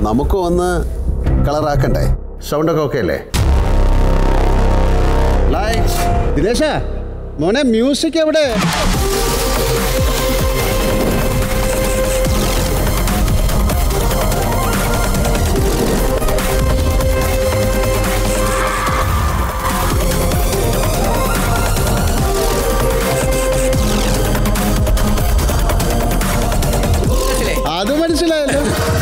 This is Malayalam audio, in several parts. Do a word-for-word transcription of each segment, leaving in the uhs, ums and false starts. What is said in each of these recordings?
നമുക്ക് ഒന്ന് കളറാക്കണ്ടേ? സൗണ്ടൊക്കെ ഓക്കെ അല്ലേ? ലൈറ്റ്സ്. ദിനേശ മോനെ, മ്യൂസിക് എവിടെ? അത് മനസ്സിലായല്ലോ.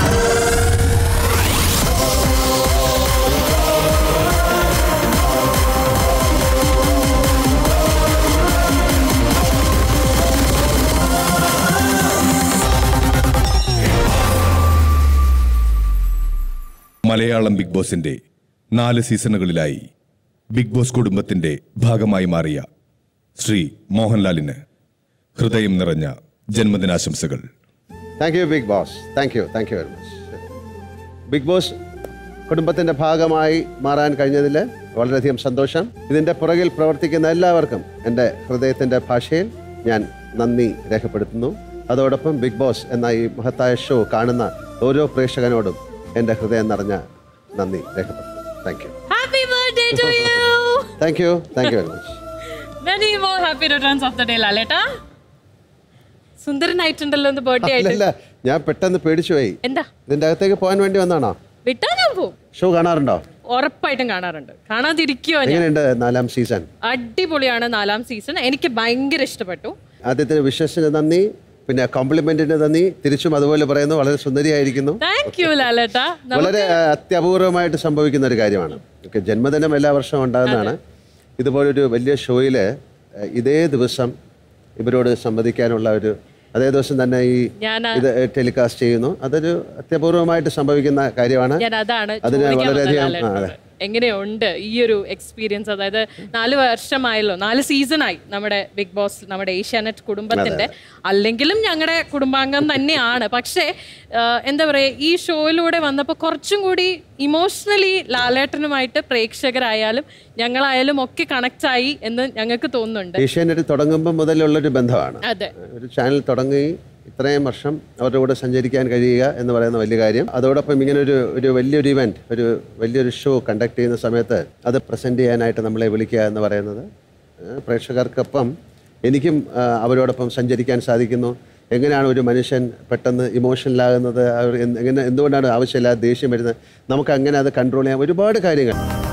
മലയാളം ബിഗ് ബോസിന്റെ നാല് സീസണുകളിലായി ബിഗ് ബോസ് കുടുംബത്തിന്റെ ഭാഗമായി മാറിയ ശ്രീ മോഹൻലാലിന് ഹൃദയം നിറഞ്ഞ ജന്മദിനാശംസകൾ. Thank you big boss. Thank you thank you very much. Big boss കുടുംബത്തിൻ്റെ ഭാഗമായി മാറാൻ കഴിഞ്ഞതിൽ വളരെയധികം സന്തോഷം. ഇതിൻ്റെ പുറകിൽ പ്രവർത്തിക്കുന്ന എല്ലാവർക്കും എൻ്റെ ഹൃദയത്തിൻ്റെ ഭാഷയിൽ ഞാൻ നന്ദി രേഖപ്പെടുത്തുന്നു. അതോടൊപ്പം ബിഗ് ബോസ് എന്ന ഈ മഹത്തായ ഷോ കാണുന്ന ഓരോ പ്രേക്ഷകനോടും എൻ്റെ ഹൃദയം നിറഞ്ഞ നന്ദി രേഖപ്പെടുത്തുന്നു. Thank you. Happy birthday to you. Thank you thank you very much. Many more happy returns of the day, ലാലേട്ടാ. സുന്ദരനായിട്ടുണ്ടല്ലോ എന്ന് ബർത്ത്ഡേ ആയിട്ട്. അല്ല, ഞാൻ പെട്ടെന്ന് പേടിച്ചു പോയി. എന്താ? ഇതിൻ്റെ അകത്തേക്ക് പോകാൻ വേണ്ടി വന്നാണോ? വിട്ടാ ഞാൻ പോവും. ഷോ കാണാറുണ്ടോ? ഉറപ്പായിട്ടും കാണാറുണ്ട്. കാണാതിരിക്കുവോ? എങ്ങനെയുണ്ട് നാലാം സീസൺ? അടിപൊളിയാണ് നാലാം സീസൺ. എനിക്ക് ഭയങ്കര ഇഷ്ടപ്പെട്ടു. ആദ്യത്തിന് വിശ്വസിന് നന്ദി, പിന്നെ കോംപ്ലിമെന്റിന് നന്ദി. തിരിച്ചും അതുപോലെ പറയുന്നു, വളരെ സുന്ദരിയായിരിക്കുന്നു. Thank you ലാലേട്ടാ. വളരെ അത്യപൂർവമായിട്ട് സംഭവിക്കുന്ന ഒരു കാര്യമാണ്. ജന്മദിനം എല്ലാ വർഷവും ഉണ്ടാകുന്നതാണ്. ഇതുപോലൊരു വലിയ ഷോയില് ഇതേ ദിവസം ഇവരോട് സംവദിക്കാനുള്ള ഒരു അതേ ദിവസം തന്നെ ഈ ഇത് ടെലികാസ്റ്റ് ചെയ്യുന്നു. അതൊരു അത്യപൂർവമായിട്ട് സംഭവിക്കുന്ന കാര്യമാണ്. അതിന് വളരെയധികം എങ്ങനെയുണ്ട് ഈ ഒരു എക്സ്പീരിയൻസ്? അതായത് നാല് വർഷമായല്ലോ, നാല് സീസണായി നമ്മുടെ ബിഗ് ബോസ്, നമ്മുടെ ഏഷ്യാനെറ്റ് കുടുംബത്തിന്റെ. അല്ലെങ്കിലും ഞങ്ങളുടെ കുടുംബാംഗം തന്നെയാണ്. പക്ഷേ എന്താ പറയുക, ഈ ഷോയിലൂടെ വന്നപ്പോൾ കുറച്ചും കൂടി ഇമോഷണലി ലാലേട്ടനുമായിട്ട് പ്രേക്ഷകരായാലും ഞങ്ങളായാലും ഒക്കെ കണക്ട് ആയി എന്ന് ഞങ്ങൾക്ക് തോന്നുന്നുണ്ട്. ഏഷ്യാനെറ്റ് തുടങ്ങുമ്പോൾ മുതലുള്ളൊരു ബന്ധമാണ്. അതെ, ഒരു ചാനൽ തുടങ്ങി ഇത്രയും വർഷം അവരുടെ കൂടെ സഞ്ചരിക്കാൻ കഴിയുക എന്ന് പറയുന്ന വലിയ കാര്യം. അതോടൊപ്പം ഇങ്ങനെ ഒരു ഒരു വലിയൊരു ഇവൻറ്റ്, ഒരു വലിയൊരു ഷോ കണ്ടക്ട് ചെയ്യുന്ന സമയത്ത് അത് പ്രസൻറ്റ് ചെയ്യാനായിട്ട് നമ്മളെ വിളിക്കുക എന്ന് പറയുന്നത് പ്രേക്ഷകർക്കൊപ്പം എനിക്കും അവരോടൊപ്പം സഞ്ചരിക്കാൻ സാധിക്കുന്നു. എങ്ങനെയാണ് ഒരു മനുഷ്യൻ പെട്ടെന്ന് ഇമോഷണലാകുന്നത്, എങ്ങനെ എന്തുകൊണ്ടാണ് ആവശ്യമില്ലാതെ ദേഷ്യം വരുന്നത്, നമുക്ക് അങ്ങനെ അത് കൺട്രോൾ ചെയ്യാൻ ഒരുപാട് കാര്യങ്ങൾ.